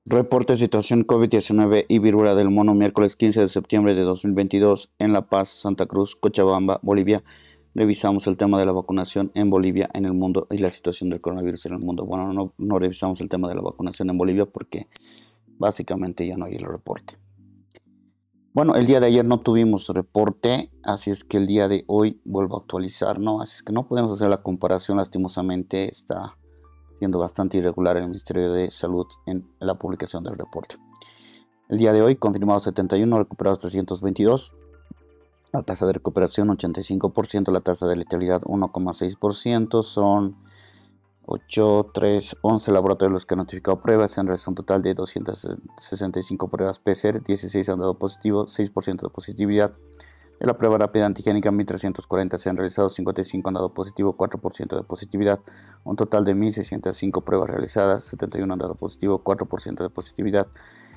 Reporte de situación COVID-19 y viruela del mono miércoles 15 de septiembre de 2022 en La Paz, Santa Cruz, Cochabamba, Bolivia. Revisamos el tema de la vacunación en Bolivia, en el mundo y la situación del coronavirus en el mundo. Bueno, no revisamos el tema de la vacunación en Bolivia porque básicamente ya no hay el reporte. Bueno, el día de ayer no tuvimos reporte, así es que el día de hoy vuelvo a actualizar, ¿no? Así es que no podemos hacer la comparación, lastimosamente está siendo bastante irregular el Ministerio de Salud en la publicación del reporte. El día de hoy, confirmados 71, recuperados 322, la tasa de recuperación 85%, la tasa de letalidad 1,6%, son 8, 3, 11 laboratorios los que han notificado pruebas, se han realizado un total de 265 pruebas PCR, 16 han dado positivo, 6% de positividad. De la prueba rápida antigénica 1340 se han realizado, 55 han dado positivo, 4% de positividad. Un total de 1605 pruebas realizadas, 71 han dado positivo, 4% de positividad.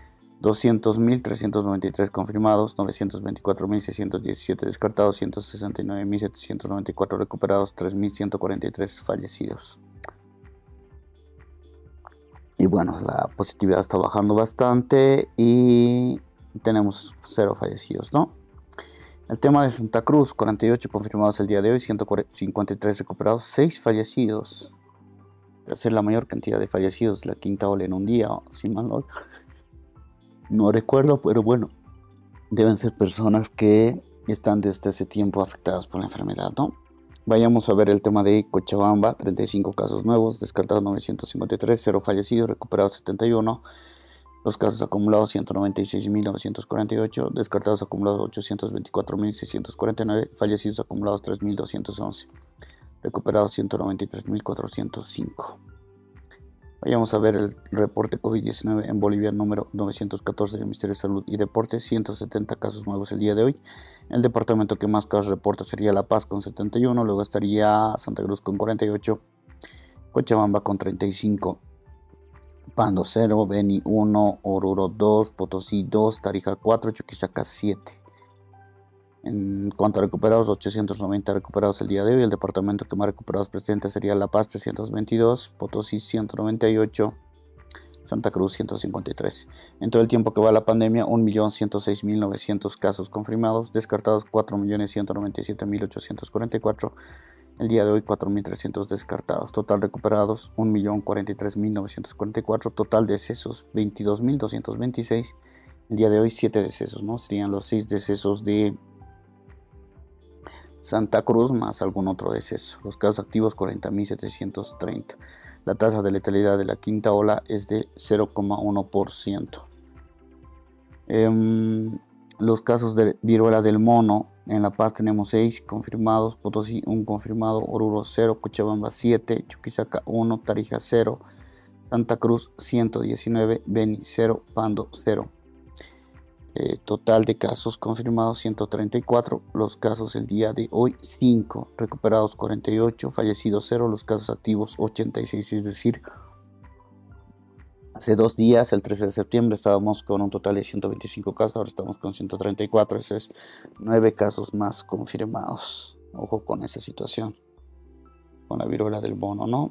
200.393 confirmados, 924.617 descartados, 169.794 recuperados, 3.143 fallecidos. Y bueno, la positividad está bajando bastante y tenemos 0 fallecidos, ¿no? El tema de Santa Cruz, 48 confirmados el día de hoy, 153 recuperados, 6 fallecidos. Va a ser la mayor cantidad de fallecidos, la quinta ola en un día, si mal no recuerdo, pero bueno, deben ser personas que están desde ese tiempo afectadas por la enfermedad, ¿no? Vayamos a ver el tema de Cochabamba, 35 casos nuevos, descartados 953, 0 fallecidos, recuperados 71. Los casos acumulados 196.948, descartados acumulados 824.649, fallecidos acumulados 3.211, recuperados 193.405. Vayamos a ver el reporte COVID-19 en Bolivia número 914 del Ministerio de Salud y Deportes, 170 casos nuevos el día de hoy. El departamento que más casos reporta sería La Paz con 71, luego estaría Santa Cruz con 48, Cochabamba con 35. Pando 0, Beni 1, Oruro 2, Potosí 2, Tarija 4, Chuquisaca 7. En cuanto a recuperados, 890 recuperados el día de hoy. El departamento que más recuperados presente sería La Paz 322, Potosí 198, Santa Cruz 153. En todo el tiempo que va la pandemia, 1.106.900 casos confirmados, descartados 4.197.844. El día de hoy 4.300 descartados, total recuperados 1.043.944, total decesos 22.226. El día de hoy 7 decesos, ¿no? Serían los 6 decesos de Santa Cruz más algún otro deceso. Los casos activos 40.730. La tasa de letalidad de la quinta ola es de 0,1%. Los casos de viruela del mono, en La Paz tenemos 6 confirmados, Potosí 1 confirmado, Oruro 0, Cochabamba 7, Chuquisaca 1, Tarija 0, Santa Cruz 119, Beni 0, Pando 0. Total de casos confirmados 134, los casos el día de hoy 5, recuperados 48, fallecidos 0, los casos activos 86, es decir, hace 2 días, el 13 de septiembre, estábamos con un total de 125 casos, ahora estamos con 134, eso es 9 casos más confirmados. Ojo con esa situación, con la viruela del mono, ¿no?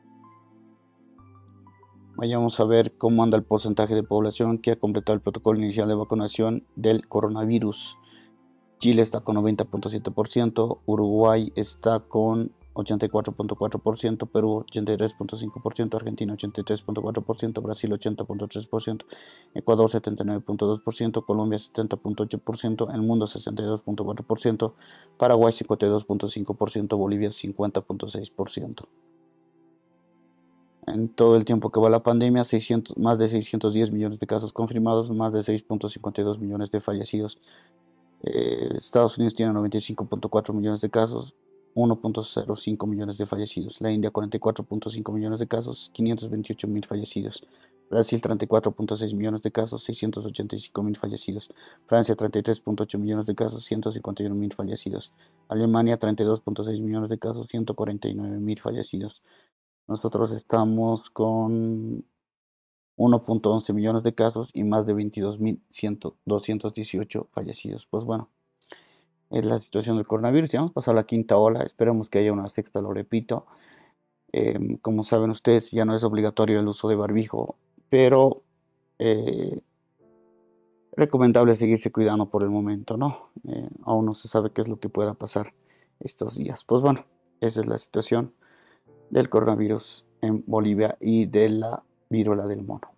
Vayamos a ver cómo anda el porcentaje de población que ha completado el protocolo inicial de vacunación del coronavirus. Chile está con 90.7%, Uruguay está con 84.4%, Perú 83.5%, Argentina 83.4%, Brasil 80.3%, Ecuador 79.2%, Colombia 70.8%, el mundo 62.4%, Paraguay 52.5%, Bolivia 50.6%. En todo el tiempo que va la pandemia, más de 610 millones de casos confirmados, más de 6.52 millones de fallecidos. Estados Unidos tiene 95.4 millones de casos, 1.05 millones de fallecidos. La India 44.5 millones de casos, 528.000 fallecidos. Brasil 34.6 millones de casos, 685.000 fallecidos. Francia 33.8 millones de casos, 151.000 fallecidos. Alemania 32.6 millones de casos, 149.000 fallecidos. Nosotros estamos con 1.11 millones de casos y más de 22.218 fallecidos. Pues bueno, es la situación del coronavirus. Ya hemos pasado la quinta ola, esperemos que haya una sexta, lo repito. Como saben ustedes, ya no es obligatorio el uso de barbijo, pero eh, recomendable seguirse cuidando por el momento, ¿no? Aún no se sabe qué es lo que pueda pasar estos días. Pues bueno, esa es la situación del coronavirus en Bolivia y de la viruela del mono.